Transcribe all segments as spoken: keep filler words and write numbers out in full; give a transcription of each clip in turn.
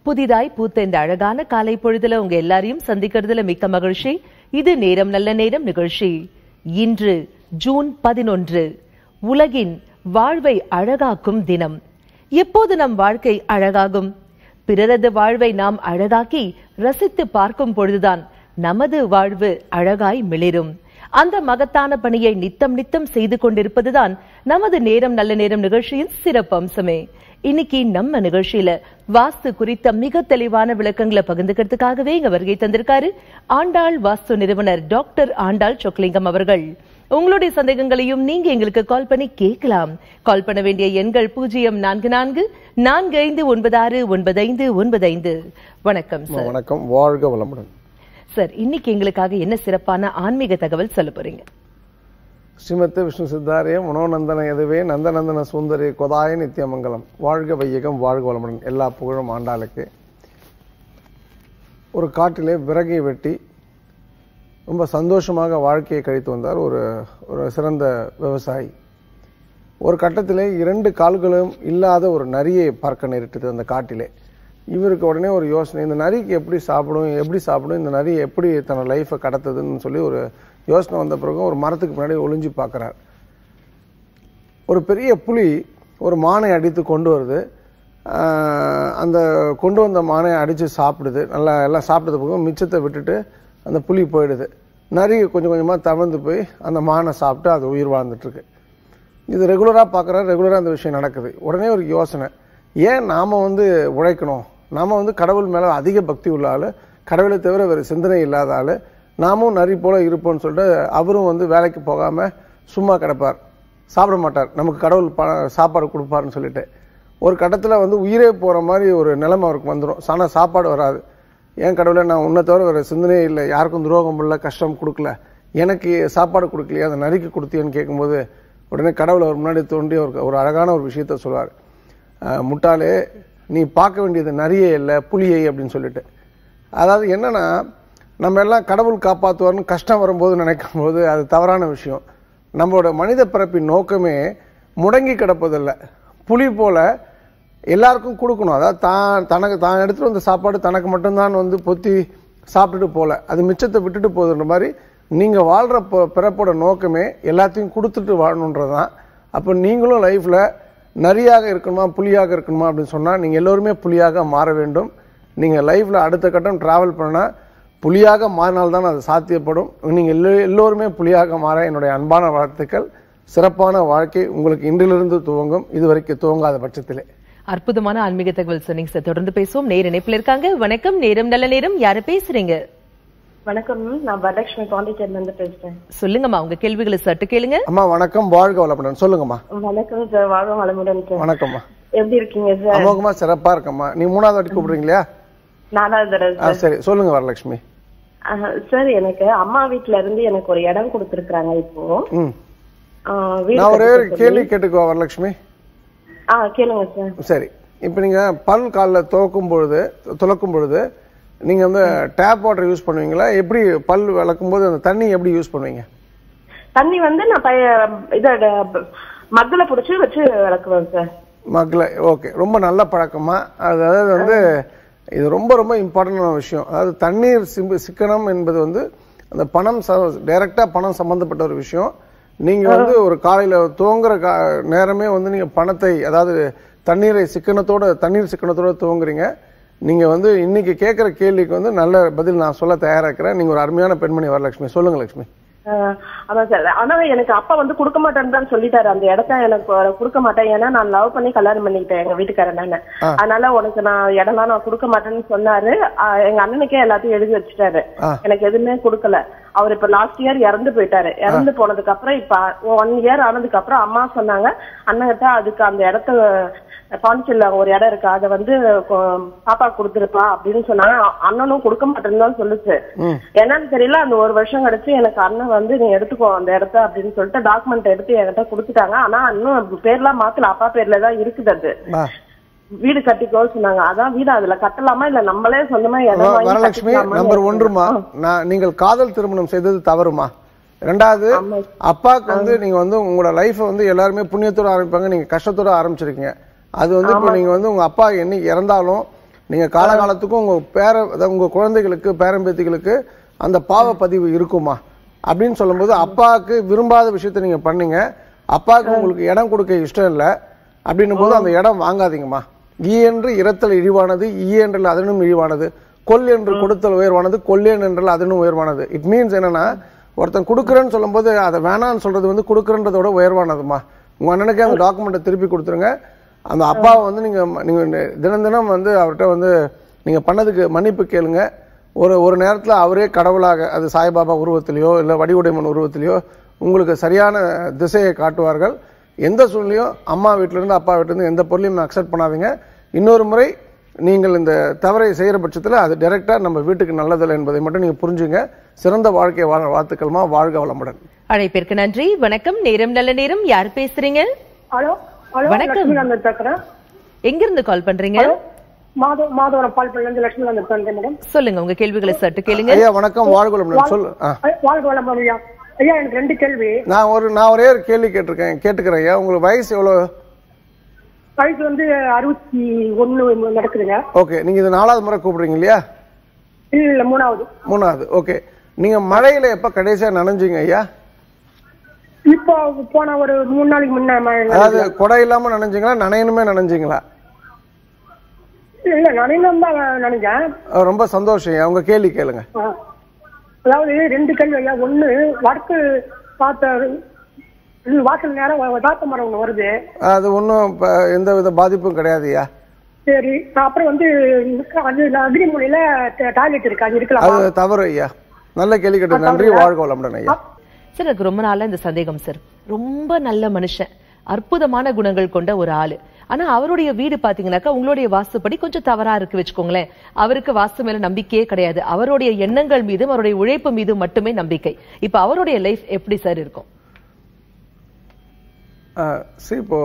புதிதாய் பூத்த இந்த அழகான காலை பொழுதுல உங்க எல்லாரையும் சந்திக்கிறதுல மிக்க மகிழ்ச்சி. இது நேரம் நல்ல நேரம் நிகழ்ச்சி. இன்று ஜூன் பதினொன்று, உலகின் வாழ்வை அழகாக்கும் தினம். எப்போது நம் வாழ்க்கை அழகாகும்? பிறரது வாழ்வை நாம் அழகாக்கி ரசித்து பார்க்கும் பொழுதுதான் நமது வாழ்வு அழகாய் மிளிரும். அந்த மகத்தான பணியை நித்தம் நித்தம் செய்து கொண்டிருப்பதுதான் நமது நேரம் நல்ல நேரம் நிகழ்ச்சியின் சிறப்பு அம்சமே. இன்னைக்கு நம்ம நிகழ்ச்சியில வாஸ்து குறித்த மிக தெளிவான விளக்கங்களை பகிர்ந்துக்கிறதுக்காகவே இங்க வருகை தந்திருக்காரு ஆண்டாள் வாஸ்து நிறுவனர் டாக்டர் ஆண்டாள் சொக்கலிங்கம் அவர்கள். உங்களுடைய சந்தேகங்களையும் நீங்க எங்களுக்கு கால் பண்ணி கேட்கலாம். கால் பண்ண வேண்டிய எண்கள் பூஜ்ஜியம் நான்கு நான்கு நான்கு ஐந்து ஒன்பது ஆறு ஒன்பது ஐந்து ஒன்பது ஐந்து. வணக்கம் சார். வணக்கம், வாழ்க வளமுடன். சார், இன்னைக்கு எங்களுக்காக என்ன சிறப்பான ஆன்மீக தகவல் சொல்ல போறீங்க? ஸ்ரீமத் விஷ்ணு சித்தாரிய மனோநந்தன எதுவே நந்தநந்தன சுந்தரி கொதாய நித்தியமங்கலம். வாழ்க வையகம், வாழ்க வளமுடன். எல்லா புகழும் ஆண்டாளுக்கு. ஒரு காட்டிலே விறகை வெட்டி ரொம்ப சந்தோஷமாக வாழ்க்கையை கழித்து வந்தார் ஒரு ஒரு சிறந்த விவசாயி. ஒரு கட்டத்திலே இரண்டு கால்களும் இல்லாத ஒரு நரியை பார்க்க நேரிட்டது அந்த காட்டிலே. இவருக்கு உடனே ஒரு யோசனை, இந்த நரிக்கு எப்படி சாப்பிடும் எப்படி சாப்பிடும் இந்த நரி எப்படி தன்னோட லைஃப்பை கடத்துதுன்னு சொல்லி ஒரு யோசனை வந்த பிறகு ஒரு மரத்துக்கு முன்னாடி ஒளிஞ்சு பார்க்குறார். ஒரு பெரிய புலி ஒரு மானை அடித்து கொண்டு வருது. அந்த கொண்டு வந்த மானை அடித்து சாப்பிடுது. நல்லா எல்லாம் சாப்பிட்டது போக மிச்சத்தை விட்டுட்டு அந்த புலி போயிடுது. நரி கொஞ்சம் கொஞ்சமாக தவழ்ந்து போய் அந்த மானை சாப்பிட்டு அது உயிர் வாழ்ந்துட்டுருக்கு. இது ரெகுலராக பார்க்குறாரு, ரெகுலராக அந்த விஷயம் நடக்குது. உடனே ஒரு யோசனை, ஏன் நாம் வந்து உழைக்கணும்? நாம் வந்து கடவுள் மேலே அதிக பக்தி உள்ள ஆள், கடவுளை தவிர வேறு சிந்தனை இல்லாத ஆள், நாமும் நரி போல இருப்போம்னு சொல்லிட்டு அவரும் வந்து வேலைக்கு போகாமல் சும்மா கிடப்பார், சாப்பிட மாட்டார், நமக்கு கடவுள் ப சாப்பாடு கொடுப்பாருன்னு சொல்லிட்டு. ஒரு கட்டத்தில் வந்து உயிரே போகிற மாதிரி ஒரு நிலைமை அவருக்கு வந்துடும். ஆனால் சாப்பாடு வராது. ஏன் கடவுளை, நான் உன்னை தவிர வேறு சிந்தனையே இல்லை, யாருக்கும் துரோகம் இல்லை, கஷ்டம் கொடுக்கல, எனக்கு சாப்பாடு கொடுக்கலையே, அந்த நரிக்கு கொடுத்தியன்னு கேட்கும்போது உடனே கடவுள் அவர் முன்னாடி தோண்டி அவருக்கு ஒரு அழகான ஒரு விஷயத்த சொல்வார். முட்டாளே, நீ பார்க்க வேண்டியது நரியே இல்லை புலியை அப்படின்னு சொல்லிட்டு. அதாவது என்னன்னா, நம்ம எல்லாம் கடவுள் காப்பாற்றுவார்னு கஷ்டம் வரும்போது நினைக்கும் போது அது தவறான விஷயம். நம்மளோட மனித பிறப்பின் நோக்கமே முடங்கி கிடப்பதில்லை. புலி போல எல்லாருக்கும் கொடுக்கணும். அதாவது தான் தனக்கு தான் எடுத்துகிட்டு வந்த சாப்பாடு தனக்கு மட்டும்தான் வந்து பொத்தி சாப்பிட்டுட்டு போல, அது மிச்சத்தை விட்டுட்டு போகுதுன்ற மாதிரி நீங்கள் வாழ்கிற பிறப்போட நோக்கமே எல்லாத்தையும் கொடுத்துட்டு வாழணுன்றதான். அப்போ நீங்களும் லைஃப்பில் நரியாக இருக்கணுமா புலியாக இருக்கணுமா அப்படின்னு சொன்னால் நீங்கள் எல்லோருமே புலியாக மாற வேண்டும். நீங்கள் லைஃப்பில் அடுத்த கட்டம் ட்ராவல் பண்ணால் புலியாக மாறினால்தான் அது சாத்தியப்படும். நீங்கள் எல்லோ எல்லோருமே புலியாக மாற என்னுடைய அன்பான வாழ்த்துக்கள். சிறப்பான வாழ்க்கை உங்களுக்கு இன்றிலிருந்து துவங்கும், இதுவரைக்கும் துவங்காத பட்சத்திலே. அற்புதமான ஆன்மீக தகவல் சொன்னீங்க சார். தொடர்ந்து பேசுவோம். நேர இணைப்பில் இருக்காங்க. வணக்கம், நேரம் நல்ல நேரம். யாரு பேசுறீங்க? வணக்கம், நான் வரலட்சுமி பாண்டிச்சேரியில இருந்து பேசுறேன். சொல்லுங்கம்மா, உங்க கேள்விகளை சட்டு கேளுங்க. அம்மா வணக்கம், வாழ்க வளமுடன். சொல்லுங்கம்மா. வணக்கம் சார், வாழ்க வளமுடன் சார். வணக்கம்மா, எப்படி இருக்கீங்க சார்? அமோகமா சிறப்பா இருக்கம்மா. நீ மூணாவது வாட்டி கூப்பிடுறீங்களா? நாலாவது தடவை. சரி, சொல்லுங்க வரலட்சுமி. சார், எனக்கு அம்மா வீட்டுல இருந்து எனக்கு ஒரு இடம் கொடுத்துருக்காங்க. இப்போ நான் ஒரே கேள்வி கேட்டுக்குவா வரலட்சுமி? ஆ, கேளுங்க சார். சரி, இப்ப நீங்க பல் காலில் துவக்கும் பொழுது துளக்கும் பொழுது நீங்க வந்து டேப் வாட்டர் யூஸ் பண்ணுவீங்களா? எப்படி பல் விளக்கும் போது அந்த தண்ணி எப்படி யூஸ் பண்ணுவீங்க? தண்ணி வந்து நான் இத மக்களை பிடிச்சி வச்சு விளக்குவேன் சார். மக்களை, ஓகே, ரொம்ப நல்ல பழக்கமா. அதாவது வந்து இது ரொம்ப ரொம்ப இம்பார்ட்டன்டான விஷயம். அதாவது தண்ணீர் சிக்கனம் என்பது வந்து அந்த பணம் டைரக்டா பணம் சம்பந்தப்பட்ட ஒரு விஷயம். நீங்க வந்து ஒரு காலையில துவங்குற நேரமே வந்து நீங்க பணத்தை, அதாவது தண்ணீரை சிக்கனத்தோட தண்ணீர் சிக்கனத்தோட துவங்குறீங்க. நீங்க வந்து இன்னைக்கு கேட்கிற கேள்விக்கு வந்து நல்ல பதில் நான் சொல்ல தயாரா இருக்கிறேன். நீங்க ஒரு அருமையான பெண்மணி வரலட்சுமி. சொல்லுங்க லட்சுமி. அதான் சார், ஆனா எனக்கு அப்பா வந்து கொடுக்க மாட்டேன்னு தான் சொல்லிட்டாரு. அந்த இடத்த எனக்கு கொடுக்க மாட்டேன், ஏன்னா நான் லவ் பண்ணி கல்யாணம் பண்ணிக்கிட்டேன் எங்க வீட்டுக்காரன். அதனால உனக்கு நான் இடம்லாம் நான் கொடுக்க மாட்டேன்னு சொன்னாரு. எங்க அண்ணனுக்கே எல்லாத்தையும் எழுதி வச்சுட்டாரு, எனக்கு எதுவுமே கொடுக்கல. அவர் இப்ப லாஸ்ட் இயர் இறந்து போயிட்டாரு. இறந்து போனதுக்கு அப்புறம் இப்ப ஒன் இயர் ஆனதுக்கு அப்புறம் அம்மா சொன்னாங்க அண்ணகிட்ட, அதுக்கு அந்த இடத்த பாண்டிச்சேரியில ஒரு இடம் இருக்கு, அதை வந்து பாப்பா கொடுத்துருப்பா அப்படின்னு சொன்னாங்க. அண்ணனும் கொடுக்க மாட்டேன்னு தான் சொல்லுச்சு. என்னன்னு தெரியல, அந்த ஒரு வருஷம் கழிச்சு எனக்கு அண்ணன் வந்து நீ எடுத்துக்கோ அந்த இடத்த அப்படின்னு சொல்லிட்டு டாக்குமெண்ட் எடுத்து என்கிட்ட கொடுத்துட்டாங்க. ஆனா இன்னும் பேர்லாம் மாத்தல, அப்பா பேர்ல தான் இருக்குது. அது வீடு கட்டிக்கோ சொன்னாங்க. அதான் வீடு அதுல கட்டலாமா இல்ல நம்மளே சொந்தமா இடம் வரலட்சுமி, நம்பர் ஒன்றுமா, நீங்கள் காதல் திருமணம் செய்தது தவறுமா? ரெண்டாவது, அப்பாவுக்கு வந்து நீங்க வந்து உங்களோட லைஃப் வந்து எல்லாருமே புண்ணியத்தோட ஆரம்பிப்பாங்க, நீங்க கஷ்டத்தோட ஆரம்பிச்சிருக்கீங்க. அது வந்து இப்போ நீங்க வந்து உங்க அப்பா என்னைக்கு இறந்தாலும் நீங்க காலகாலத்துக்கும் உங்க பேர உங்க குழந்தைகளுக்கு பேரம்பேத்திகளுக்கு அந்த பாவ பதிவு இருக்குமா அப்படின்னு சொல்லும்போது அப்பாவுக்கு விரும்பாத விஷயத்த நீங்க பண்ணீங்க, அப்பாவுக்கு உங்களுக்கு இடம் கொடுக்க இஷ்டம் இல்லை அப்படின்னும் போது அந்த இடம் வாங்காதீங்கம்மா. ஈ என்று இரத்தல் இழிவானது, ஈ என்றால் அதனும் இழிவானது, கொல் என்று கொடுத்தல் உயர்வானது, கொல்லேன் என்றால் அதனும் உயர்வானது. இட் மீன்ஸ் என்னன்னா, ஒருத்தன் கொடுக்குறேன்னு சொல்லும் போது அதை வேணான்னு சொல்றது வந்து கொடுக்குறன்றதோட உயர்வானதுமா. உங்க அண்ணனுக்கே அந்த டாக்குமெண்ட்டை திருப்பி கொடுத்துருங்க. அந்த அப்பாவை வந்து நீங்க நீங்க தினம் தினம் வந்து அவர்கிட்ட வந்து நீங்க பண்ணதுக்கு மன்னிப்பு கேளுங்க. ஒரு ஒரு நேரத்தில் அவரே கடவுளாக, அது சாய்பாபா உருவத்திலேயோ இல்லை வடிவுடைமன் உருவத்திலேயோ உங்களுக்கு சரியான திசையை காட்டுவார்கள். எந்த சூழ்நிலையும் அம்மா வீட்டிலிருந்து அப்பா வீட்டிலிருந்து எந்த பொருளையும் அக்செப்ட் பண்ணாதீங்க. இன்னொரு முறை நீங்கள் இந்த தவறை செய்கிற பட்சத்தில் அது டைரக்டா நம்ம வீட்டுக்கு நல்லதில்லை என்பதை மட்டும் நீங்க புரிஞ்சுங்க. சிறந்த வாழ்க்கை வாழ வாழ்த்துக்கள்மா. வாழ்க வளமுடன். அழைப்பிற்கு நன்றி. வணக்கம். நேரம் நல்ல நேரம். யார் பேசுறீங்க? ஹலோ ஹலோ, வணக்கம். லட்சுமி பேசுறேன். எங்க இருந்து கால் பண்றீங்க? மாதவ மாதவரம் பால்பள்ளில இருந்து லட்சுமி பேசுறேன் மேடம். சொல்லுங்க, உங்க கேள்விகளை சற்று கேளுங்க. ஐயா வணக்கம். வாழ்க வளமுடன். சொல்லு. வாழ்க வளமுடன் ஐயா. ஐயா எனக்கு ரெண்டு கேள்வி. நான் ஒரு நான் ஒரே ஒரு கேள்வி கேட்டிருக்கேன் கேட்டுக்கிறேன் ஐயா. உங்களுக்கு வயசு எவ்வளவு? வயசு வந்து அறுபத்தி ஒண்ணு நடக்குதுங்க. ஓகே, நீங்க இது நாலாவது முறை கூப்பிடுறீங்க இல்லையா? இல்ல, மூணாவது. மூணாவது. ஓகே, நீங்க மழையில எப்ப கடைசியா நனைஞ்சீங்க ஐயா? இப்போ போன ஒரு மூணு நாளைக்கு முன்ன. அதாவது கொடை இல்லாம நனைஞ்சீங்களா, நனையணுமே நனைஞ்சீங்களா? இல்ல, நனையணும் தான் நினைச்சேன். ரொம்ப சந்தோஷம் ஐயா. உங்க கேள்வி கேளுங்க. அதாவது ரெண்டு கேள்வி ஐயா. ஒண்ணு, வடக்கு பார்த்த வாசல் நேரம் தாத்த மரம் ஒண்ணு வருது. அது ஒன்றும் எந்த வித பாதிப்பும் கிடையாது ஐயா. சரி, அப்புறம் வந்து அது அக்னிமூலையில டாய்லெட் இருக்கு, அது இருக்கலாம். அது தவறு ஐயா. நல்ல கேள்வி கேட்டு நன்றி. வாழ்க வளமுடன் ஐயா. சார், எனக்கு ரொம்ப நாளா இந்த சந்தேகம் சார். ரொம்ப நல்ல மனுஷன், அற்புதமான குணங்கள் கொண்ட ஒரு ஆளு. ஆனா அவருடைய வீடு பாத்தீங்கன்னாக்கா உங்களுடைய வாஸ்துப்படி கொஞ்சம் தவறா இருக்கு வச்சுக்கோங்களேன். அவருக்கு வாஸ்து மேல நம்பிக்கையே கிடையாது. அவருடைய எண்ணங்கள் மீதும் அவருடைய உழைப்பு மீதும் மட்டுமே நம்பிக்கை. இப்ப அவருடைய லைஃப் எப்படி சார் இருக்கும்? சரி, இப்போ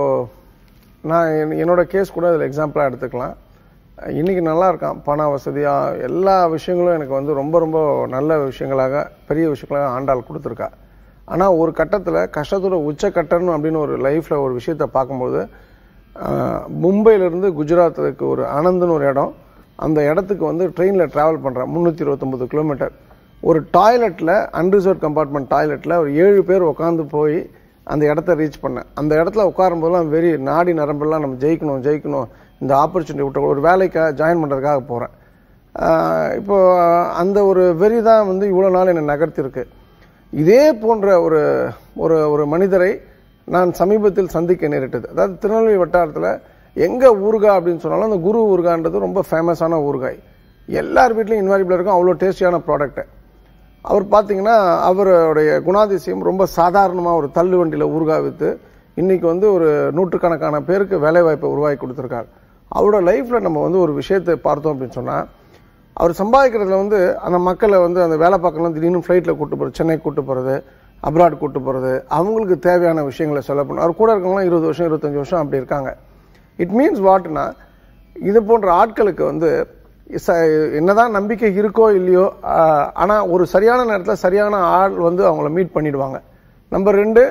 நான் என்னோட கேஸ் கூட அதில் எக்ஸாம்பிளா எடுத்துக்கலாம். இன்னைக்கு நல்லா இருக்கான், பண வசதியா, எல்லா விஷயங்களும் எனக்கு வந்து ரொம்ப ரொம்ப நல்ல விஷயங்களாக, பெரிய விஷயங்களாக ஆண்டாள் கொடுத்துருக்கா. ஆனா ஒரு கட்டத்துல கஷ்டத்தோட உச்ச கட்டணும் அப்படின்னு ஒரு லைஃப்ல ஒரு விஷயத்த பார்க்கும்போது, மும்பையிலிருந்து குஜராத்துக்கு ஒரு ஆனந்த்னு ஒரு இடம், அந்த இடத்துக்கு வந்து ட்ரெயின்ல டிராவல் பண்றேன். முன்னூத்தி இருபத்தி ஒன்பது கிலோமீட்டர். ஒரு டாய்லெட்ல, அன்ரிசர்வ் கம்பார்ட்மெண்ட் டாய்லெட்ல ஒரு ஏழு பேர் உட்காந்து போய் அந்த இடத்த ரீச் பண்ணேன். அந்த இடத்துல உட்காரும் போதெல்லாம் வெறி நாடி நரம்பெல்லாம் நம்ம ஜெயிக்கணும் ஜெயிக்கணும் இந்த ஆப்பர்ச்சுனிட்டி விட்ட ஒரு வேலைக்காக ஜாயின் பண்றதுக்காக போறேன். இப்போ அந்த ஒரு வெறி தான் வந்து இவ்வளவு நாள் என்னை நகர்த்திருக்கு. இதே போன்ற ஒரு ஒரு ஒரு மனிதரை நான் சமீபத்தில் சந்திக்க நேரிட்டது. அதாவது திருநெல்வேலி வட்டாரத்தில் எங்க ஊறுகாய் அப்படின்னு சொன்னாலும் அந்த குரு ஊறுகான்றது ரொம்ப ஃபேமஸான ஊறுகாய். எல்லார் வீட்லையும் இன்வாரிபிள் இருக்கும். அவ்வளோ டேஸ்டியான ப்ராடக்ட். அவர் பார்த்தீங்கன்னா அவருடைய குணாதிசயம் ரொம்ப சாதாரணமாக ஒரு தள்ளு வண்டியில் ஊறுகாய் விற்று இன்னைக்கு வந்து ஒரு நூற்றுக்கணக்கான பேருக்கு வேலை வாய்ப்பை உருவாக்கி கொடுத்துருக்காரு. அவரோட லைஃப்ல நம்ம வந்து ஒரு விஷயத்தை பார்த்தோம் அப்படின்னு சொன்னா, அவர் சம்பாதிக்கிறதுல வந்து அந்த மக்களை வந்து அந்த வேலை பார்க்கலாம் திடீர்னு ஃப்ளைட்டில் கூட்டு போகிறது, சென்னை கூட்டு போகிறது, அப்ராட் கூட்டு போகிறது, அவங்களுக்கு தேவையான விஷயங்களை சொல்ல பண்ணணும். அவர் கூட இருக்கவங்களாம் இருபது வருஷம் இருபத்தஞ்சு வருஷம் அப்படி இருக்காங்க. இட் மீன்ஸ் வாட்னா, இது போன்ற ஆட்களுக்கு வந்து என்னதான் நம்பிக்கை இருக்கோ இல்லையோ, ஆனா ஒரு சரியான நேரத்தில் சரியான ஆள் வந்து அவங்கள மீட் பண்ணிடுவாங்க. நம்பர் ரெண்டு,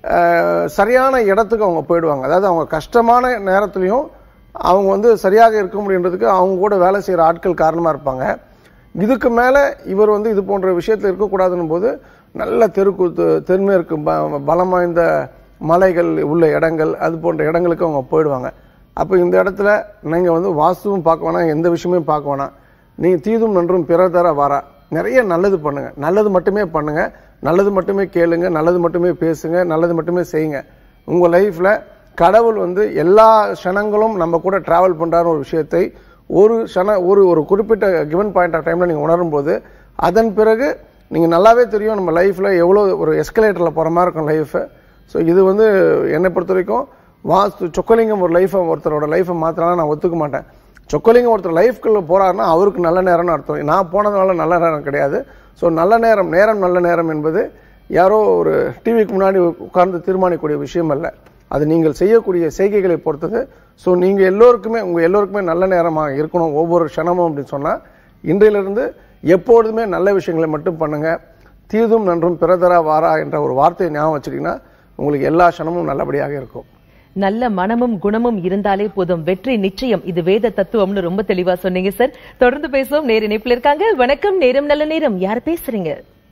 சரியான இடத்துக்கு அவங்க போயிடுவாங்க. அதாவது அவங்க கஷ்டமான நேரத்திலையும் அவங்க வந்து சரியாக இருக்க முடியுன்றதுக்கு அவங்க கூட வேலை செய்யற ஆட்கள் காரணமா இருப்பாங்க. இதுக்கு மேல இவர் வந்து இது போன்ற விஷயத்துல இருக்கக்கூடாதுன்னு போது நல்ல தெருக்கூத்து, தென்மேற்கு பலம் வாய்ந்த மலைகள் உள்ள இடங்கள், அது போன்ற இடங்களுக்கு அவங்க போயிடுவாங்க. அப்போ இந்த இடத்துல நீங்க வந்து வாஸ்துவும் பார்க்க வேணாம், எந்த விஷயமே பார்க்க வேணாம். நீங்க தீதும் நன்றும் பிறர் தர வாரா, நிறைய நல்லது பண்ணுங்க, நல்லது மட்டுமே பண்ணுங்க, நல்லது மட்டுமே கேளுங்க, நல்லது மட்டுமே பேசுங்க, நல்லது மட்டுமே செய்யுங்க. உங்க லைஃப்ல கடவுள் வந்து எல்லா க்ஷணங்களும் நம்ம கூட டிராவல் பண்றாரு ஒரு விஷயத்தை ஒரு க்ஷண ஒரு ஒரு குறிப்பிட்ட கிவன் பாயிண்ட் ஆஃப் டைம்ல நீங்க உணரும் போது அதன் பிறகு நீங்க நல்லாவே தெரியும் நம்ம லைஃப்ல எவ்வளவு ஒரு எஸ்கலேட்டர்ல போற மாதிரி இருக்கும் லைஃப். ஸோ இது வந்து என்னை பொறுத்த வரைக்கும் வாஸ்து சொக்கலிங்கம் ஒரு லைஃபை ஒருத்தரோட லைஃபை மாத்திரம் நான் ஒத்துக்க மாட்டேன். சொக்கலிங்கம் ஒருத்தர் லைஃப்குள்ள போறாருன்னா அவருக்கு நல்ல நேரம்னு அர்த்தம். நான் போனதுனால நல்ல நேரம் கிடையாது. ஸோ நல்ல நேரம் நேரம் நல்ல நேரம் என்பது யாரோ ஒரு டிவிக்கு முன்னாடி உட்கார்ந்து தீர்மானிக்கக்கூடிய விஷயம் அல்ல. அது நீங்கள் செய்யக்கூடிய செய்கைகளை பொறுத்தது. ஸோ நீங்க எல்லோருக்குமே உங்க எல்லோருக்குமே நல்ல நேரமாக இருக்கணும் ஒவ்வொரு க்ஷணமும் அப்படின்னு சொன்னா, இன்றையிலிருந்து எப்பொழுதுமே நல்ல விஷயங்களை மட்டும் பண்ணுங்க. தீதும் நன்றும் பிறதரா வாரா என்ற ஒரு வார்த்தையை ஞாபகம் வச்சுட்டீங்கன்னா உங்களுக்கு எல்லா க்ஷணமும் நல்லபடியாக இருக்கும். நல்ல மனமும் குணமும் இருந்தாலே போதும், வெற்றி நிச்சயம். இது வேத தத்துவம்னு ரொம்ப தெளிவா சொன்னீங்க சார். தொடர்ந்து பேசுவோம். நேர இணைப்புல இருக்காங்க. வணக்கம், நேரம் நல்ல நேரம். யார் பேசுறீங்க?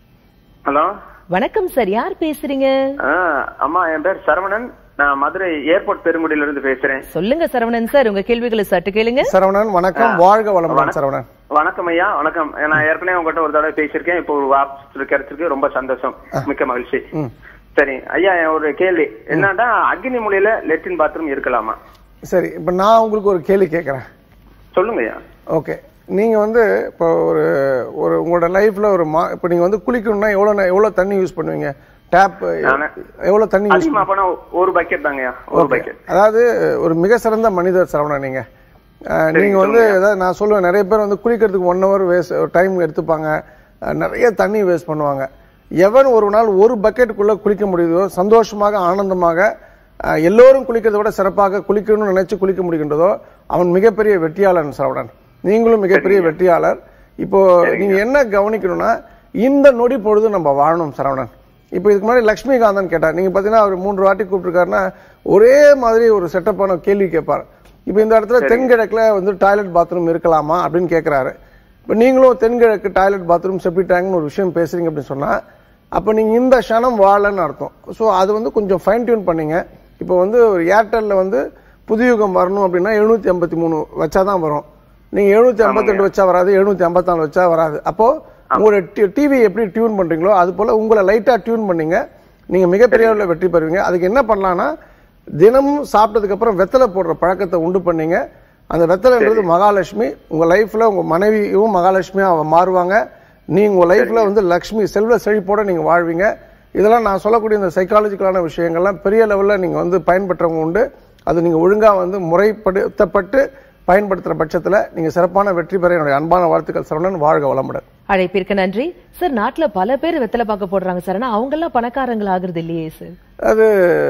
ஹலோ, வணக்கம் சார், யார் பேசுறீங்க? அம்மா, என் பேர் சரவணன். நான் மதுரை ஏர்போர்ட் பெருங்குடியில இருந்து பேசுறேன். சொல்லுங்க சரவணன் சார், உங்க கேள்விகளை சற்று கேளுங்க. சரவணன் வணக்கம், வாழ்க வளமுடன். சரவணன் வணக்கம் ஐயா. வணக்கம். நான் ஏற்கனவே உங்ககிட்ட ஒரு தடவை பேசியிருக்கேன். இப்போ ஒரு வாட்ஸ்அப் கிடைச்சிருக்கு, ரொம்ப சந்தோஷம், மிக்க மகிழ்ச்சி. சரி ஐயா, ஒரு கேள்வி என்னன்னா, அக்னி மூலையில லெட்டின் பாத்ரூம் இருக்கலாமா? சரி, இப்ப நான் உங்களுக்கு ஒரு கேள்வி கேட்கறேன். சொல்லுங்க ஐயா. ஓகே, நீங்க வந்து இப்போ ஒரு ஒரு உங்களோட லைஃப்ல ஒரு இப்போ நீங்க வந்து குளிக்கணும்னா எவ்வளவு எவ்வளவு தண்ணி யூஸ் பண்ணுவீங்க? டேப் எவ்வளவு தண்ணி யூஸ் பண்ணுவீங்க? ஒரு பக்கெட் தாங்க. ஒரு பக்கெட். அதாவது ஒரு மிக சிறந்த மனிதர் சரவணா நீங்க. நீங்க வந்து ஏதாவது நான் சொல்லுவேன், நிறைய பேர் வந்து குளிக்கிறதுக்கு ஒன் ஹவர் வேஸ்ட் டைம் எடுத்துப்பாங்க, நிறைய தண்ணி வேஸ்ட் பண்ணுவாங்க. எவன் ஒரு நாள் ஒரு பக்கெட்டுக்குள்ள குளிக்க முடியுதோ, சந்தோஷமாக ஆனந்தமாக எல்லோரும் குளிக்கிறத விட சிறப்பாக குளிக்கணும்னு நினைச்சு குளிக்க முடிகின்றதோ அவன் மிகப்பெரிய வெற்றியாளர் சரவணன். நீங்களும் மிகப்பெரிய வெற்றியாளர். இப்போ நீங்க என்ன கவனிக்கணும்னா, இந்த நொடி பொழுது நம்ம வாழணும் சரவணன். இப்போ இதுக்கு முன்னாடி லட்சுமிகாந்தன் கேட்டார். நீங்க பாத்தீங்கன்னா அவர் மூன்று வாட்டி கூப்பிட்டுருக்காருன்னா ஒரே மாதிரி ஒரு செட்டப்பான கேள்வி கேட்பாரு. இப்போ இந்த இடத்துல தென்கிழக்குல வந்து டாய்லெட் பாத்ரூம் இருக்கலாமா அப்படின்னு கேட்கிறாரு. இப்போ நீங்களும் தென்கிழக்கு டாய்லெட் பாத்ரூம் செப்டி டேங்க்னு ஒரு விஷயம் பேசுறீங்க அப்படின்னு சொன்னா அப்ப நீங்க இந்த க்ஷணம் வாழன்னு அர்த்தம். ஸோ அது வந்து கொஞ்சம் ஃபைன் டியூன் பண்ணீங்க. இப்போ வந்து ஒரு ஏர்டெல்ல வந்து புதுயுகம் வரணும் அப்படின்னா எழுநூத்தி ஐம்பத்தி மூணு வச்சாதான் வரும். நீங்க எழுநூத்தி ஐம்பத்தி ரெண்டு வச்சா வராது, எழுநூத்தி ஐம்பத்தி நாலு வச்சா வராது. அப்போ உங்களோட டிவி எப்படி டியூன் பண்றீங்களோ அது போல உங்களை லைட்டா டியூன் பண்ணீங்க, நீங்க மிகப்பெரிய அளவில் வெற்றி பெறுவீங்க. அதுக்கு என்ன பண்ணலாம்னா, தினமும் சாப்பிட்டதுக்கு அப்புறம் வெத்தலை போடுற பழக்கத்தை உண்டு பண்ணீங்க. அந்த வெத்தலைன்றது மகாலட்சுமி. உங்க லைஃப்ல உங்க மனைவியும் மகாலட்சுமியா மாறுவாங்க. நீங்க உங்க லைஃப்ல வந்து லட்சுமி செல்வ செழிப்போட நீங்க வாழ்வீங்க. இதெல்லாம் நான் சொல்லக்கூடிய இந்த சைக்காலஜிக்கலான விஷயங்கள்லாம் பெரிய லெவல்ல நீங்க வந்து பயன்படுறவங்க உண்டு. அது நீங்க ஒழுங்கா வந்து முறைப்படுத்தப்பட்டு பயன்படுத்துற பட்சத்துல நீங்க சிறப்பான வெற்றி பெற என்னுடைய அன்பான வாழ்த்துக்கள் சரவணன். வாழ்க வளமுடன். அழைப்பிற்கு நன்றி சார். நாட்டுல பல பேர் வெத்தலை பார்க்க போடுறாங்க சார், ஆனா அவங்க எல்லாம் பணக்காரங்கள் ஆகுறது இல்லையே சார். அது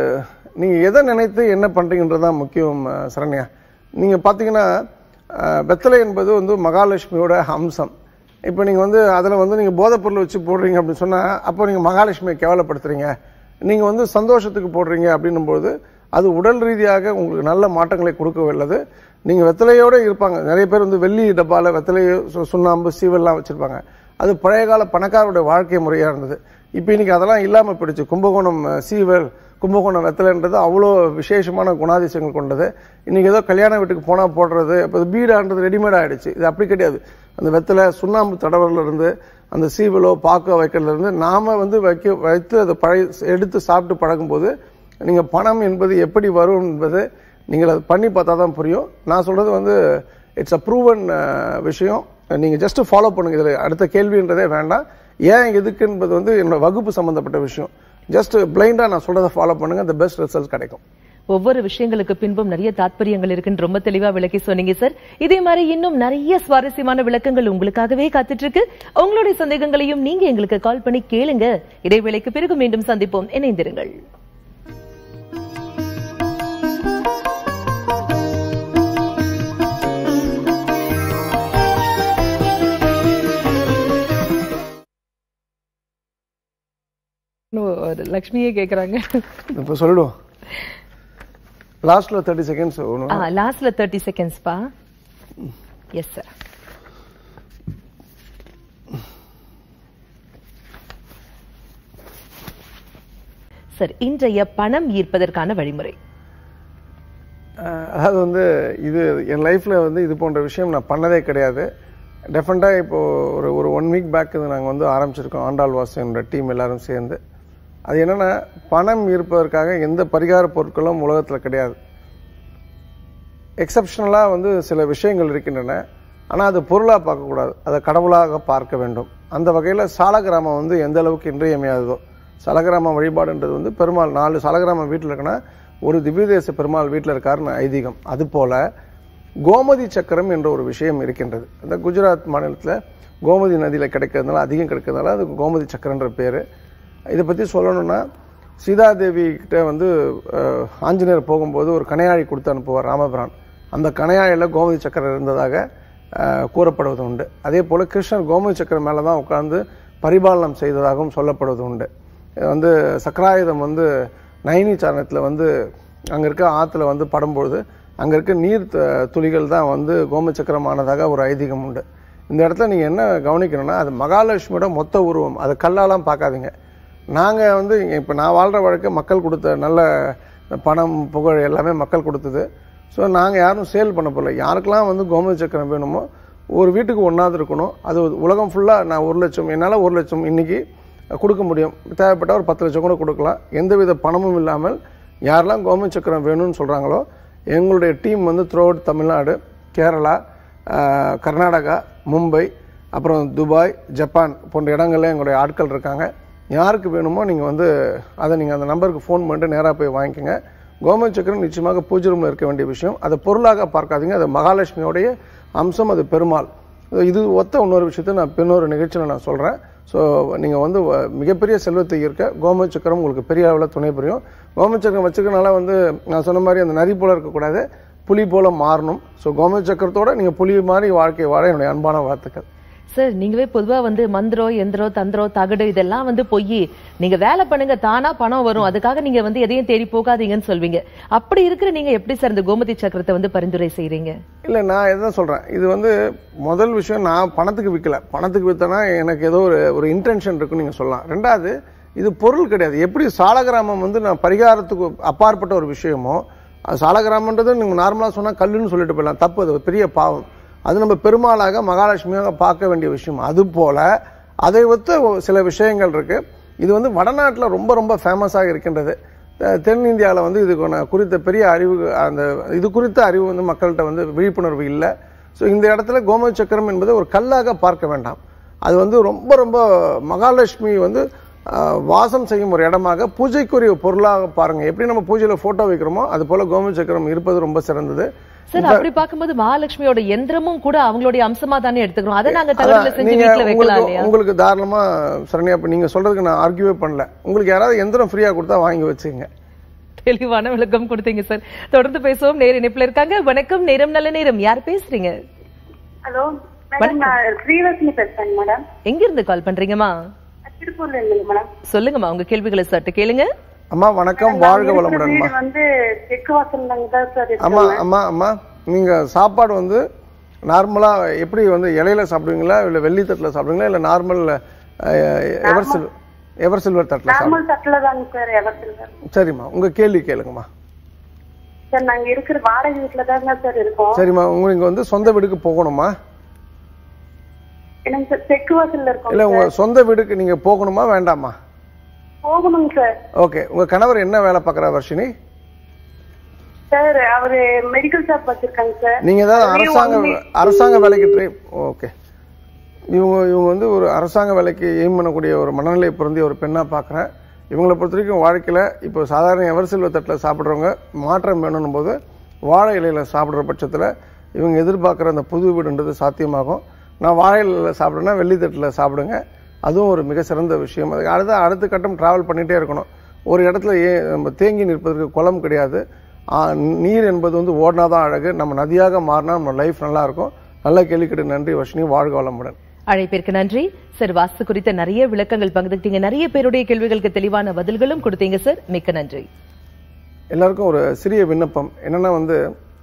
நீங்க எதை நினைத்து என்ன பண்றீங்கன்றதுதான் முக்கியம் சரண்யா. நீங்க பாத்தீங்கன்னா வெத்தலை என்பது வந்து மகாலட்சுமியோட அம்சம். இப்ப நீங்க வந்து அதுல வந்து நீங்க போதைப் பொருள் வச்சு போடுறீங்க அப்படின்னு சொன்னா அப்போ நீங்க மகாலட்சுமியை கேவலப்படுத்துறீங்க. நீங்க வந்து சந்தோஷத்துக்கு போடுறீங்க அப்படின்னும் போது அது உடல் ரீதியாக உங்களுக்கு நல்ல மாற்றங்களை கொடுக்க வல்லது. நீங்க வெத்தலையோட இருப்பாங்க. நிறைய பேர் வந்து வெள்ளி டப்பால வெத்தலையோ சுண்ணாம்பு சீவெல்லாம் வச்சிருப்பாங்க. அது பழைய கால பணக்காரோட வாழ்க்கை முறையா இருந்தது. இப்ப இன்னைக்கு அதெல்லாம் இல்லாம போயிடுச்சு. கும்பகோணம் சீவல், கும்பகோணம் வெத்தலைன்றது அவ்வளோ விசேஷமான குணாதிசயங்கள் கொண்டது. இன்னைக்கு ஏதோ கல்யாண வீட்டுக்கு போனா போடுறது, இப்போ பீடான்றது ரெடிமேட் ஆயிடுச்சு. இது அப்படி கிடையாது. அந்த வெத்தலை சுண்ணாம்பு தடவரில் இருந்து அந்த சீவலோ பாக்கோ வைக்கிறதுல இருந்து நாம வந்து வைக்க வைத்து அதை பழைய எடுத்து சாப்பிட்டு பழகும் போது நீங்க பணம் என்பது எப்படி வரும் என்பது நீங்கள் அது பண்ணி பார்த்தா தான் புரியும். நான் சொல்றது வந்து இட்ஸ் அ ப்ரூவன் விஷயம். நீங்க ஜஸ்ட் ஃபாலோ பண்ணுங்க. இதுல அடுத்த கேள்வின்றதே வேண்டாம். ஏன் எதுக்கு என்பது வந்து என்னோட வகுப்பு சம்பந்தப்பட்ட விஷயம். ஜஸ்ட் பிளைண்டா நான் சொல்றதை ஃபாலோ பண்ணுங்க, the best results கிடைக்கும். ஒவ்வொரு விஷயங்களுக்கு பின்பும் நிறைய தாற்பயங்கள் இருக்குன்னு ரொம்ப தெளிவா விளக்கி சொன்னீங்க சார். இதே மாதிரி இன்னும் நிறைய சுவாரஸ்யமான விளக்கங்கள் உங்களுக்காகவே காத்துட்டு இருக்கு. உங்களுடைய சந்தேகங்களையும் நீங்க எங்களுக்கு கால் பண்ணி கேளுங்க. இடைவேளைக்கு பிறகு மீண்டும் சந்திப்போம். இணைந்திருங்கள். லட்சுமியே கேக்குறாங்க. இப்ப சொல்லுவோம். லாஸ்ட்ல தேர்ட்டி செகண்ட்ஸ். லாஸ்ட்ல தேர்ட்டி செகண்ட்ஸ் பா. Yes sir. சார், இன்றைய பணம் ஈர்ப்பதற்கான வழிமுறை. அதாவது வந்து இது என் லைஃப்ல வந்து இது போன்ற விஷயம் நான் பண்ணதே கிடையாது. டெஃபினட்டா இப்போ ஒரு ஒரு ஒன் வீக் பேக் இது நாங்கள் வந்து ஆரம்பிச்சிருக்கோம். ஆண்டாள் வாசு என்னோட டீம் எல்லாரும் சேர்ந்து. அது என்னன்னா, பணம் ஈர்ப்பதற்காக எந்த பரிகார பொருட்களும் உலகத்தில் கிடையாது. எக்ஸப்ஷனலாக வந்து சில விஷயங்கள் இருக்கின்றன. ஆனால் அது பொருளாக பார்க்கக்கூடாது, அதை கடவுளாக பார்க்க வேண்டும். அந்த வகையில் சாலகிராமம் வந்து எந்த அளவுக்கு இன்றியமையாததோ, சாலகிராம வழிபாடுன்றது வந்து பெருமாள் நாலு சாலகிராமம் வீட்டில் இருக்குன்னா ஒரு திவ்யதேச பெருமாள் வீட்டில் இருக்காருன்னு ஐதீகம். அதுபோல கோமதி சக்கரம் என்ற ஒரு விஷயம் இருக்கின்றது. அந்த குஜராத் மாநிலத்தில் கோமதி நதியில் கிடைக்கிறதுனால அதிகம் கிடைக்கிறதுனால அது கோமதி சக்கரன்ற பேர். இதை பற்றி சொல்லணும்னா, சீதாதேவி கிட்ட வந்து ஆஞ்சநேயர் போகும்போது ஒரு கணையாழி கொடுத்து அனுப்புவார் ராமபிரான். அந்த கணையாழியில் கோமதி சக்கரம் இருந்ததாக கூறப்படுவது உண்டு. அதே போல் கிருஷ்ணர் கோமதி சக்கரம் மேலே தான் உட்கார்ந்து பரிபாலனம் செய்ததாகவும் சொல்லப்படுவது உண்டு. வந்து சக்கராயுதம் வந்து நைனி சாரணத்தில் வந்து அங்கே இருக்க ஆற்றுல வந்து படும்பொழுது அங்கே இருக்க நீர் துளிகள் தான் வந்து கோமச்சக்கரமானதாக ஒரு ஐதீகம் உண்டு. இந்த இடத்துல நீங்கள் என்ன கவனிக்கணும்னா, அது மகாலட்சுமியோட மொத்த உருவம், அது கல்லாலாம் பார்க்காதீங்க. நாங்கள் வந்து இப்போ நான் வாழ்கிற வழக்கு மக்கள் கொடுத்த நல்ல பணம் புகழ் எல்லாமே மக்கள் கொடுத்தது. ஸோ நாங்கள் யாரும் சேல் பண்ண போகல. யாருக்கெல்லாம் வந்து கோமச்சக்கரம் வேணுமோ ஒரு வீட்டுக்கு ஒன்றாவது இருக்கணும். அது உலகம் ஃபுல்லாக நான் ஒரு லட்சம் என்னால் ஒரு லட்சம் இன்றைக்கி கொடுக்க முடியும். தேவைப்பட்ட ஒரு பத்து லட்சம் கூட கொடுக்கலாம். எந்தவித பணமும் இல்லாமல் யாரெல்லாம் கோமச்சக்கரம் வேணும்னு சொல்கிறாங்களோ எங்களுடைய டீம் வந்து த்ரூ அவுட் தமிழ்நாடு, கேரளா, கர்நாடகா, மும்பை, அப்புறம் துபாய், ஜப்பான் போன்ற இடங்களில் எங்களுடைய ஆட்கள் இருக்காங்க. யாருக்கு வேணுமோ நீங்கள் வந்து அதை நீங்கள் அந்த நம்பருக்கு ஃபோன் பண்ணிட்டு நேராக போய் வாங்கிக்கோங்க. கோமச்சக்கரம் நிச்சயமாக பூஜை ரூமில் இருக்க வேண்டிய விஷயம். அதை பொருளாக பார்க்காதீங்க. அது மகாலட்சுமியோடைய அம்சம், அது பெருமாள். இது ஒத்த இன்னொரு விஷயத்த நான் பின்னொரு நிகழ்ச்சியில் நான் சொல்கிறேன். ஸோ நீங்கள் வந்து மிகப்பெரிய செல்வத்தை இருக்க கோமச்சக்கரம் உங்களுக்கு பெரிய அளவில் துணை புரியும். கோமச்சக்கரம் வச்சுக்கிறனால வந்து நான் சொன்ன மாதிரி அந்த நரி போல இருக்கக்கூடாது, புலி போல மாறணும். ஸோ கோமச்சக்கரத்தோட நீங்கள் புலி மாதிரி வாழ்க்கை வாழ என்னுடைய அன்பான வாழ்த்துக்கள். சார், நீங்கவே பொதுவா வந்து மந்திரம், எந்திரம், தந்திரம், தகடு இதெல்லாம் வந்து பொய், நீங்க வேலை பண்ணுங்க தானா பணம் வரும், அதுக்காக நீங்க வந்து எதையும் தேடி போகாதீங்கன்னு சொல்வீங்க. அப்படி இருக்கிற நீங்க எப்படி சார் இந்த கோமதி சக்கரத்தை வந்து பரிந்துரை செய்யறீங்க? இல்ல, நான் எதான் சொல்றேன், இது வந்து முதல் விஷயம், நான் பணத்துக்கு விற்கல. பணத்துக்கு வித்தனா எனக்கு ஏதோ ஒரு ஒரு இன்டென்ஷன் இருக்குன்னு நீங்க சொல்லலாம். ரெண்டாவது, இது பொருள் கிடையாது. எப்படி சாலகிராமம் வந்து நான் பரிகாரத்துக்கு அப்பாற்பட்ட ஒரு விஷயமோ, சாலகிராமன்றது நீங்க நார்மலா சொன்னா கல்லுன்னு சொல்லிட்டு போயிடலாம், தப்பு, அது பெரிய பாவம். அது நம்ம பெருமாளாக மகாலட்சுமியாக பார்க்க வேண்டிய விஷயம். அது போல அதை ஒத்த சில விஷயங்கள் இருக்கு. இது வந்து வடநாட்டில் ரொம்ப ரொம்ப ஃபேமஸாக இருக்கின்றது. தென்னிந்தியாவில் வந்து இது குறித்த பெரிய அறிவு, அந்த இது குறித்த அறிவு வந்து மக்கள்கிட்ட வந்து விழிப்புணர்வு இல்லை. ஸோ இந்த இடத்துல கோமதி சக்கரம் என்பது ஒரு கல்லாக பார்க்க வேண்டாம். அது வந்து ரொம்ப ரொம்ப மகாலட்சுமி வந்து வாசம் செய்யும் ஒரு இடமாக, பூஜைக்குரிய பொருளாக பாருங்க. எப்படி நம்ம பூஜையில போட்டோ வைக்கிறோமோ அது போல கோமதி சக்கரம் இருப்பது ரொம்ப சிறந்தது. சார், அப்படி பார்க்கும்போது மகாலட்சுமியோட எந்திரமும் கூட அவங்களுடைய அம்சமா தானே எடுத்துக்கிறோம். அதை நாங்க தகவல்ல செஞ்சு வீட்ல வைக்கலாம் இல்லையா? உங்களுக்கு தாராளமா சரண்யா, நீங்க சொல்றதுக்கு நான் ஆர்கியூவே பண்ணல. உங்களுக்கு யாராவது எந்திரம் ஃப்ரீயா கொடுத்தா வாங்கி வச்சுங்க. தெளிவான விளக்கம் கொடுத்தீங்க சார். தொடர்ந்து பேசுவோம். நேர இணைப்புல இருக்காங்க. வணக்கம், நேரம் நல்ல நேரம். யார் பேசுறீங்க? ஹலோ மேடம், நான் ஸ்ரீவர்ஷினி பேசுறேன் மேடம். எங்க இருந்து கால் பண்றீங்கம்மா? திருப்பூர்ல இருந்து மேடம். சொல்லுங்கம்மா, உங்க கேள்விகளை சற்று கேளுங்க. அம்மா வணக்கம், வாழ்க வளமுடன். வந்து தெற்கு வாசல்ல தான் சார். அம்மா அம்மா அம்மா நீங்க சாப்பாடு வந்து நார்மலா எப்படி வந்து இலையில சாப்பிடுவீங்களா, இல்ல வெள்ளி தட்டுல சாப்பிடுவீங்களா, இல்ல normal ever silver ever silver தட்டுல சாப்பிடுவீங்களா? நார்மல் தட்டுல தாங்க சார், எவர் சில்வர். சரிம்மா, உங்க கேள்வி கேளுங்கம்மா. சார், நாங்க இருக்கிற வாடகை வீட்டுல தாங்க சார் இருக்கோம். சரிம்மா, உங்களுக்கு வந்து சொந்த வீட்டுக்கு போகணுமா? என்னங்க சார், தெற்கு வாசல்ல இருக்கோம். இல்ல, உங்க சொந்த வீட்டுக்கு நீங்க போகணுமா வேண்டாமா? போகணுங்க சார். ஓகே, உங்க கணவர் என்ன வேலை பார்க்கறா வர்ஷினி? சார், அவரு மெடிக்கல் ஷாப் வச்சிருக்காங்க சார். நீங்க ஏதாவது அரசாங்க அரசாங்க வேலைக்கு ட்ரை ஓகே இவங்க இவங்க வந்து ஒரு அரசாங்க வேலைக்கு எய்ம் பண்ணக்கூடிய ஒரு மனநிலை பொருந்திய ஒரு பெண்ணா பார்க்குறேன். இவங்களை பொறுத்த வரைக்கும் வாழ்க்கையில் இப்போ சாதாரண எவர் சில்வர் தட்டில் சாப்பிட்றவங்க மாற்றம் வேணும் போது வாழை இலையில சாப்பிட்ற பட்சத்தில் இவங்க எதிர்பார்க்குற அந்த புது வீடுன்றது சாத்தியமாகும். நான் வாழை இலையில சாப்பிட்றேன்னா வெள்ளி தட்டில் சாப்பிடுங்க, அதுவும் ஒரு மிக சிறந்த விஷயம். அதுக்கு அடுத்த அடுத்த கட்டம் டிராவல் பண்ணிகிட்டே இருக்கணும். ஒரு இடத்துல ஏ நம்ம தேங்கி நிற்பதற்கு குளம் கிடையாது. நீர் என்பது வந்து ஓடினாதான் அழகு. நம்ம நதியாக மாறினா நம்ம லைஃப் நல்லா இருக்கும். நல்ல கேள்வி கேட்டு நன்றி வர்ஷினி, வாழ்க வளமுடன். அழைப்பிற்கு நன்றி சார். வாஸ்து குறித்த நிறைய விளக்கங்கள் பகிர்ந்துட்டீங்க. நிறைய பேருடைய கேள்விகளுக்கு தெளிவான பதில்களும் கொடுத்தீங்க சார். மிக்க நன்றி. எல்லாருக்கும் ஒரு சிறிய விண்ணப்பம் என்னன்னா வந்து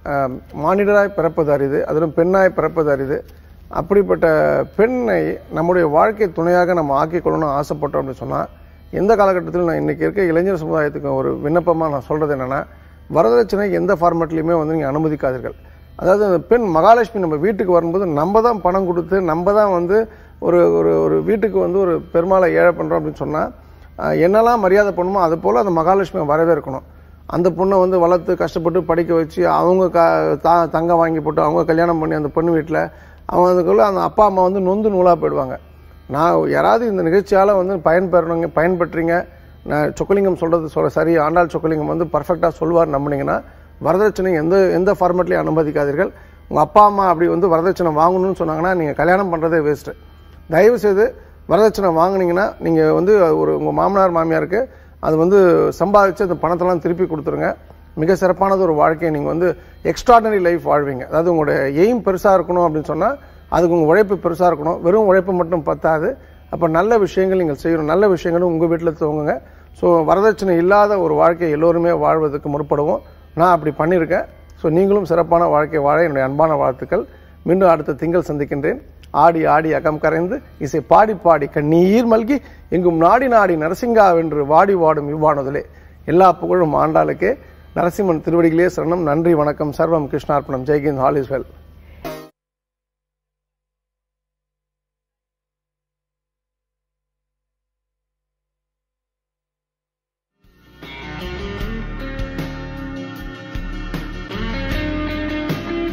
மானிடராய் பிறப்பது அரிது, அதிலும் பெண்ணாய் பிறப்பது அரிது. அப்படிப்பட்ட பெண்ணை நம்முடைய வாழ்க்கை துணையாக நம்ம ஆக்கிக் கொள்ளணும்னு ஆசைப்பட்டோம் அப்படின்னு சொன்னால், எந்த காலகட்டத்திலும் நான் இன்னைக்கு இருக்க இளைஞர் சமுதாயத்துக்கு ஒரு விண்ணப்பமாக நான் சொல்றது என்னன்னா, வரதட்சணை எந்த ஃபார்மேட்லையுமே வந்து நீங்கள் அனுமதிக்காதீர்கள். அதாவது அந்த பெண் மகாலட்சுமி நம்ம வீட்டுக்கு வரும்போது நம்ம தான் பணம் கொடுத்து நம்ம தான் வந்து ஒரு ஒரு ஒரு வீட்டுக்கு வந்து ஒரு பெருமாளை ஏழை பண்ணுறோம் அப்படின்னு சொன்னால், என்னெல்லாம் மரியாதை பண்ணுமோ அது போல் அந்த மகாலட்சுமியை வரவேற்கணும். அந்த பொண்ணை வந்து வளர்த்து கஷ்டப்பட்டு படிக்க வச்சு அவங்க க தா தங்கம் வாங்கி போட்டு அவங்க கல்யாணம் பண்ணி அந்த பொண்ணு வீட்டில் அவங்க அதுக்குள்ள அந்த அப்பா அம்மா வந்து நொந்து நூலாக போயிடுவாங்க. நான் யாராவது இந்த நிகழ்ச்சியால் வந்து பயன்பெறணுங்க பயன்பெற்றீங்க, நான் சொக்கலிங்கம் சொல்கிறது சொல்ல சரி, ஆண்டாள் சொக்கலிங்கம் வந்து பர்ஃபெக்டாக சொல்வார் நம்பினீங்கன்னா, வரதட்சணை எந்த எந்த ஃபார்மேட்லையும் அனுமதிக்காதீர்கள். உங்கள் அப்பா அம்மா அப்படி வந்து வரதட்சணை வாங்கணும்னு சொன்னாங்கன்னா நீங்கள் கல்யாணம் பண்ணுறதே வேஸ்ட்டு. தயவுசெய்து வரதட்சணை வாங்கினீங்கன்னா நீங்கள் வந்து ஒரு உங்கள் மாமனார் மாமியாருக்கு அது வந்து சம்பாதிச்சு அந்த பணத்தெல்லாம் திருப்பி கொடுத்துருங்க. மிக சிறப்பானது ஒரு வாழ்க்கையை நீங்கள் வந்து எக்ஸ்ட்ராடனரி லைஃப் வாழ்வீங்க. அதாவது உங்களுடைய எய்ம் பெருசாக இருக்கணும் அப்படின்னு சொன்னால் அதுக்கு உங்கள் உழைப்பு பெருசாக இருக்கணும். வெறும் உழைப்பு மட்டும் பத்தாது. அப்போ நல்ல விஷயங்கள் நீங்கள் செய்யணும். நல்ல விஷயங்களும் உங்கள் வீட்டில் துவங்குங்க. ஸோ வரதட்சணை இல்லாத ஒரு வாழ்க்கையை எல்லோருமே வாழ்வதற்கு முற்படுவோம். நான் அப்படி பண்ணியிருக்கேன். ஸோ நீங்களும் சிறப்பான வாழ்க்கை வாழ என்னுடைய அன்பான வாழ்த்துக்கள். மீண்டும் அடுத்த திங்கள் சந்திக்கின்றேன். ஆடி ஆடி அகம் கரைந்து இசை பாடி பாடி கண்ணீர் மல்கி எங்கும் நாடி நாடி நரசிங்காவென்று வாடி வாடும் இவ்வானதிலே எல்லா புகழும் ஆண்டாளுக்கே. நரசிம்மன் திருவடிகளே சரணம். நன்றி, வணக்கம். சர்வம் கிருஷ்ணார்ப்பணம். ஜெய்ஹிந்த். All is well.